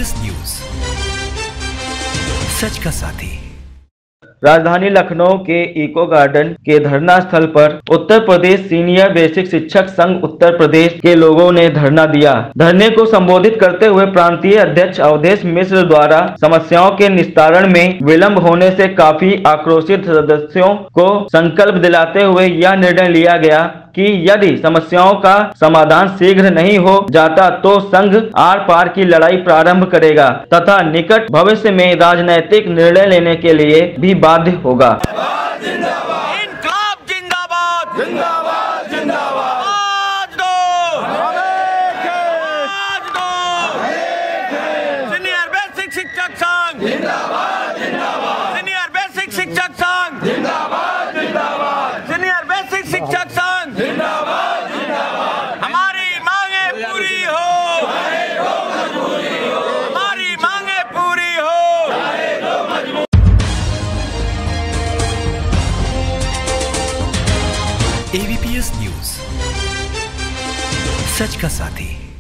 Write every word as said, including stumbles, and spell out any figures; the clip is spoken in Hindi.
एबीपीएस न्यूज, सच का साथी। राजधानी लखनऊ के इको गार्डन के धरना स्थल पर उत्तर प्रदेश सीनियर बेसिक शिक्षक संघ उत्तर प्रदेश के लोगों ने धरना दिया। धरने को संबोधित करते हुए प्रांतीय अध्यक्ष अवधेश मिश्र द्वारा समस्याओं के निस्तारण में विलंब होने से काफी आक्रोशित सदस्यों को संकल्प दिलाते हुए यह निर्णय लिया गया कि यदि समस्याओं का समाधान शीघ्र नहीं हो जाता तो संघ आर पार की लड़ाई प्रारंभ करेगा तथा निकट भविष्य में राजनैतिक निर्णय लेने के लिए भी बाध्य होगा। इनकलाब जिंदाबाद जिंदाबाद जिंदाबाद। आज दो आज दो सीनियर बेसिक शिक्षक संघ जिंदाबाद जिंदाबाद। सीनियर बेसिक शिक्षक संघ जिंदाबाद जिंदाबाद। सीनियर बेसिक शिक्षक संघ जिंदाबाद जिंदाबाद। हमारी मांगे पूरी हो, हमारी मांगे पूरी हो। एबीपीएस न्यूज, सच का साथी।